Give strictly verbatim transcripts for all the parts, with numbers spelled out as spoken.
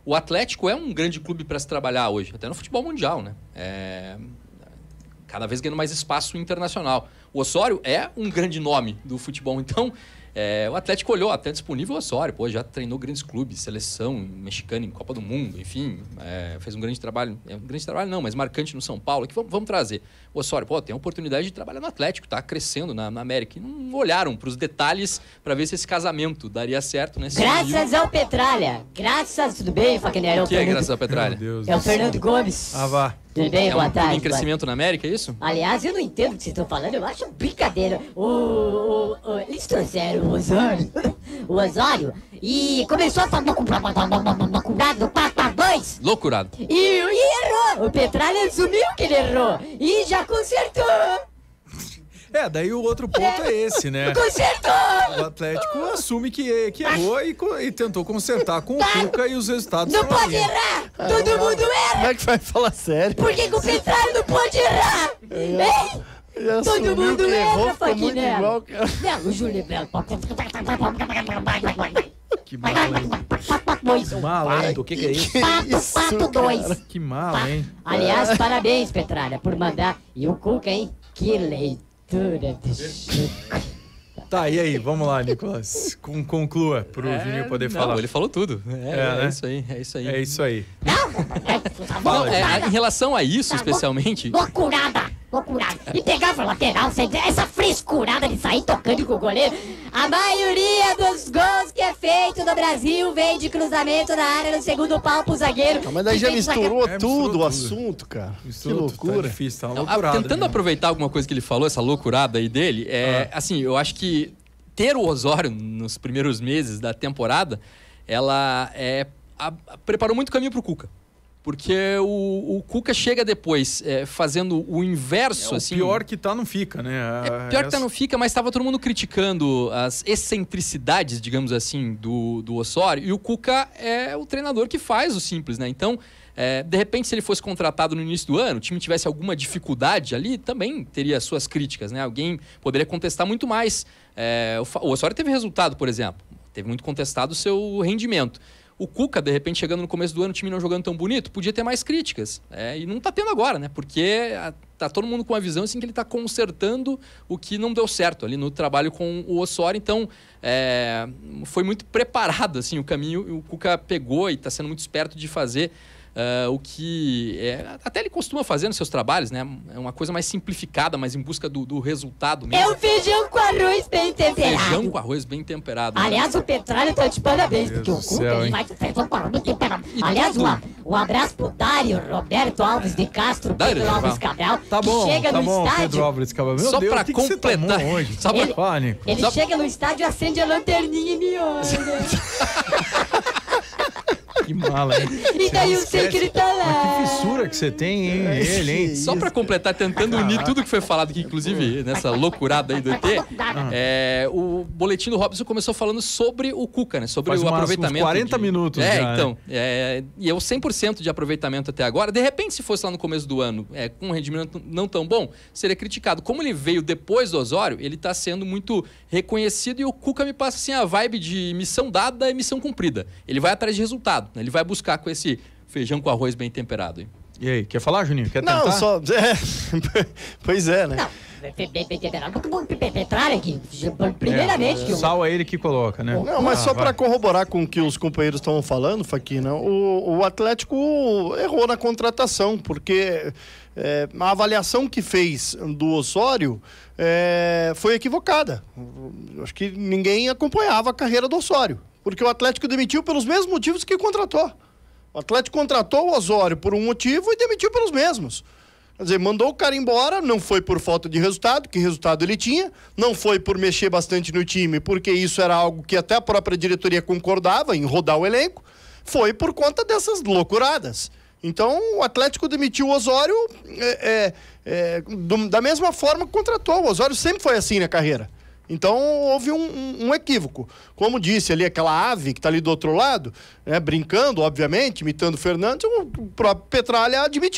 O Atlético é um grande clube para se trabalhar hoje, até no futebol mundial, né? É... cada vez ganhando mais espaço internacional. O Osório é um grande nome do futebol, então é, o Atlético olhou até disponível o Osório, pô, já treinou grandes clubes, seleção mexicana em Copa do Mundo, enfim, é, fez um grande trabalho, é, um grande trabalho não, mas marcante no São Paulo, que vamos, vamos trazer. O Osório, pô, tem a oportunidade de trabalhar no Atlético, tá crescendo na, na América, e não olharam para os detalhes para ver se esse casamento daria certo, né? Graças ao Petralha, graças, tudo bem, Faquinha? O que é graças ao Petralha? É o Fernando Gomes. Ah, vá. Tudo bem, é boa um tarde. clube em crescimento na América, é isso? Aliás, eu não entendo o que vocês estão falando, eu acho brincadeira. O, o, o, eles trouxeram o Osório, o Osório, e começou a falar loucurado do quatro a dois. Loucurado. E, e errou. O Petralha assumiu que ele errou e já consertou. É, daí o outro ponto é, é esse, né? Consertou! O Atlético assume que, que errou e, e tentou consertar com o Cuca e os resultados. Não pode errar! Todo mundo erra! Como é que vai falar sério? Por que, que o Petralha não pode errar? Hein? Todo mundo que erra, errou, ficou muito Faquinha. igual, cara. Não, o Júlio Belo. Que mala, hein? Mala, hein? O que, que é isso? Pato, pato dois. Que mala, hein? Aliás, parabéns, Petralha, por mandar. E o Cuca, hein? Que leitura de Chico. Tá, e aí? Vamos lá, Nicolas. Com, conclua pro é, Juninho poder não, falar. Ele falou tudo. É, é, é, né? isso aí, é isso aí. É isso aí. Não, é, em relação a isso, especialmente... Loucurada, loucurada. E pegava a lateral, essa frescurada de sair tocando com o goleiro. A maioria dos gols que é feito no Brasil vem de cruzamento na área no segundo pau pro zagueiro. Ah, mas daí já misturou É, tudo misturou o tudo. assunto, cara. Misturou, que loucura. Tá difícil, tá uma Não, loucurada, tentando né? aproveitar alguma coisa que ele falou, essa loucurada aí dele, é, ah. assim, eu acho que ter o Osório nos primeiros meses da temporada, ela é, a, a, preparou muito caminho pro Cuca. Porque o, o Cuca chega depois é, fazendo o inverso, é, o assim... pior que tá não fica, né? É pior que tá não fica, mas estava todo mundo criticando as excentricidades, digamos assim, do, do Osório. E o Cuca é o treinador que faz o simples, né? Então, é, de repente, se ele fosse contratado no início do ano, o time tivesse alguma dificuldade ali, também teria suas críticas, né? Alguém poderia contestar muito mais. É, o, o Osório teve resultado, por exemplo. Teve muito contestado o seu rendimento. O Cuca, de repente, chegando no começo do ano, o time não jogando tão bonito, podia ter mais críticas. É, e não tá tendo agora, né? Porque a, tá todo mundo com a visão assim que ele tá consertando o que não deu certo ali no trabalho com o Osório. Então, é, foi muito preparado assim, o caminho. O Cuca pegou e tá sendo muito esperto de fazer Uh, o que é, até ele costuma fazer nos seus trabalhos, né? É uma coisa mais simplificada, mas em busca do, do resultado mesmo. É o feijão com arroz bem temperado. Feijão com arroz bem temperado. Aliás, né? O Petralha tá de parabéns, Deus porque o Cuca céu, ele faz feijão com arroz bem temperado. E aliás, um, um abraço pro Dário Roberto Alves de Castro, Dário, Pedro Alves Cabral, tá bom, que chega tá no bom, estádio... Pedro Alves Cabral. Meu só Deus, pra que completar que você tomou hoje? Só pra... Ele, Fala, Nico. ele só... chega no estádio, acende a lanterninha e me olha. Que mala, hein? E daí eu sei que ele tá lá. Mas que fissura que você tem, hein? Ele, hein? Só pra completar, tentando unir tudo que foi falado aqui, inclusive nessa loucurada aí do E T, é, o boletim do Robson começou falando sobre o Cuca, né? Sobre Faz o umas, aproveitamento. uns quarenta de... minutos É, já, então. né? É, e é o cem por cento de aproveitamento até agora. De repente, se fosse lá no começo do ano, é, com um rendimento não tão bom, seria criticado. Como ele veio depois do Osório, ele tá sendo muito reconhecido e o Cuca me passa assim a vibe de missão dada e missão cumprida. Ele vai atrás de resultado, né? Ele vai buscar com esse feijão com arroz bem temperado. Hein? E aí, quer falar, Juninho? Quer tentar? Não, só... É, pois é, né? Não, bem temperado. Muito bom Petralha aqui. Primeiramente. É, que eu... sal é ele que coloca, né? Não, mas ah, só vai. para corroborar com o que os companheiros estavam falando, Faquina, o, o Atlético errou na contratação, porque é, a avaliação que fez do Osório é, foi equivocada. Acho que ninguém acompanhava a carreira do Osório, porque o Atlético demitiu pelos mesmos motivos que contratou. O Atlético contratou o Osório por um motivo e demitiu pelos mesmos. Quer dizer, mandou o cara embora, não foi por falta de resultado, que resultado ele tinha, não foi por mexer bastante no time, porque isso era algo que até a própria diretoria concordava em rodar o elenco, foi por conta dessas loucuradas. Então, o Atlético demitiu o Osório é, é, é, do, da mesma forma que contratou. O Osório sempre foi assim na carreira. Então, houve um, um, um equívoco. Como disse ali aquela ave que está ali do outro lado, né, brincando, obviamente, imitando o Fernandes, o próprio Petralha admitiu.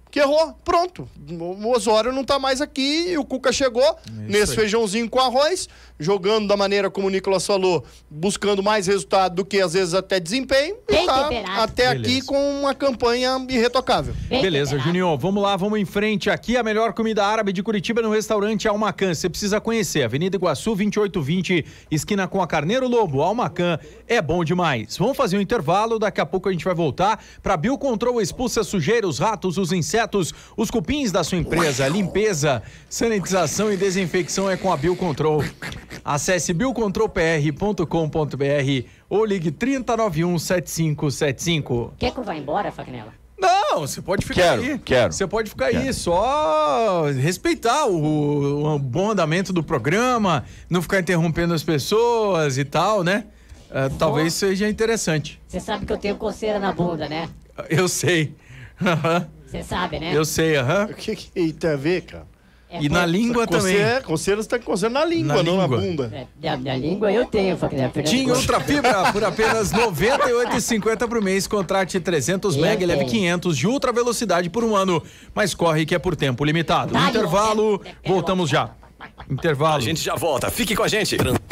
que errou, pronto. O Osório não tá mais aqui e o Cuca chegou é nesse aí. Feijãozinho com arroz, jogando da maneira como o Nicolas falou, buscando mais resultado do que às vezes até desempenho. Bem e tá temperado. até Beleza. aqui com uma campanha irretocável. Bem Beleza, temperado. Juninho, vamos lá, vamos em frente. Aqui a melhor comida árabe de Curitiba no restaurante Almacan. Você precisa conhecer, Avenida Iguaçu, vinte e oito vinte, esquina com a Carneiro Lobo. Almacan é bom demais. Vamos fazer um intervalo, daqui a pouco a gente vai voltar para Biocontrol. Expulsa a sujeira, os ratos, os insetos, os cupins da sua empresa. Limpeza, sanitização e desinfecção é com a Biocontrol. Acesse biocontrol p r ponto com ponto b r ou ligue trinta, noventa e um, setenta e cinco setenta e cinco. Quer que eu vá embora, Fagnella? Não, você pode ficar Quero, aí. quero. Você pode ficar Quero. aí, só respeitar o, o bom andamento do programa, não ficar interrompendo as pessoas e tal, né? Uh, talvez seja interessante. Você sabe que eu tenho coceira na bunda, né? Eu sei. Aham. Você sabe, né? Eu sei, aham. O que, que tem a ver, cara? É, E na pô, língua também. Coceira, coceira você tá coceirando na língua, Na não língua. na bunda. é, da, da língua eu tenho, Fagnella. Tim Ultra Fibra por apenas noventa e oito reais e cinquenta centavos por mês. Contrate trezentos Eu mega e leve tenho. quinhentos de ultra velocidade por um ano. Mas corre que é por tempo limitado. Vai, Intervalo, eu quero- voltamos já. Intervalo. A gente já volta. Fique com a gente.